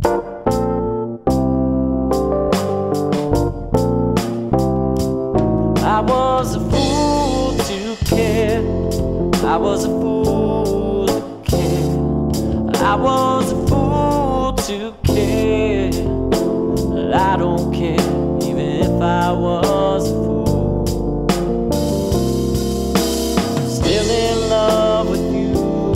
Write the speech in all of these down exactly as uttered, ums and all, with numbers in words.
I was a fool to care. I was a fool to care. I was a fool to care. But I don't care, even if I was a fool. Still in love with you.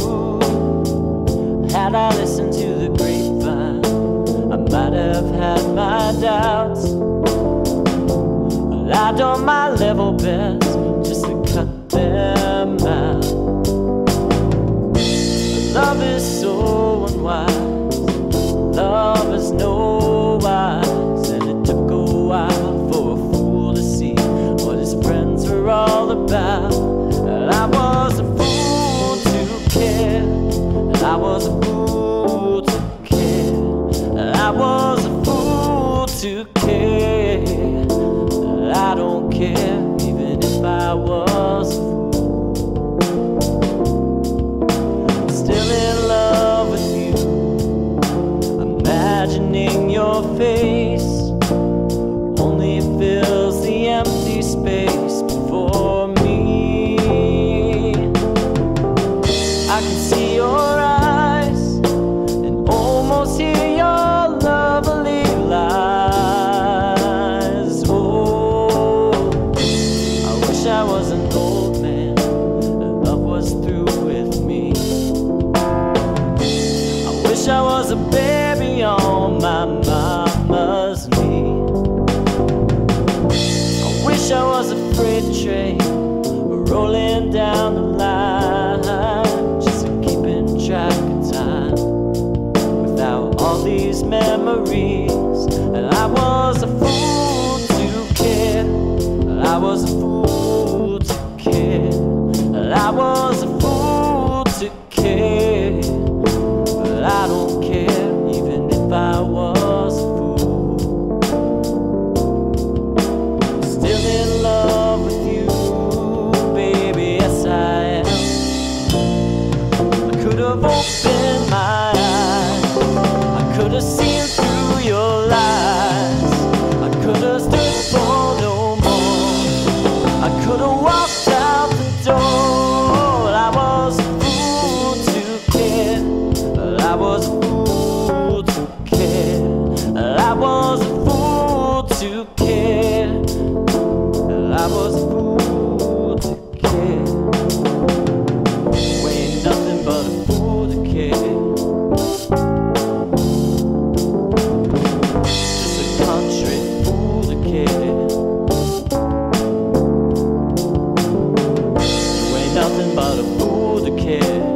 Had I listened to the grapevine, I might have had my doubts. Well, I done my level best just to cut them out. But love is so unwise. Love is no wise. And it took a while for a fool to see what his friends were all about. And I was a fool to care. And I was a fool to care. And I was a fool to care. I don't care, even if I was a fool. Still in love with you, imagining your face only fills the empty space before me. I can see your eyes and almost hear your lovely lies. Oh, I was an old man, and love was through with me. I wish I was a baby on my mama's knee. I wish I was a freight train rolling down the line, just keeping track of time without all these memories. And I was a fool to care. I was a fool to care. I was a fool to care. But I don't care, even if I was a fool. Still in love with you, baby, yes I am. I could have opened my eyes, I could have seen through your lies, I could have stood for no more, I could have walked out the door. I was a fool to care. I was a fool to care. I was a fool to care. I was a fool to care. We ain't nothing but a fool to care. Just a country fool to care. Nothing but a fool to care.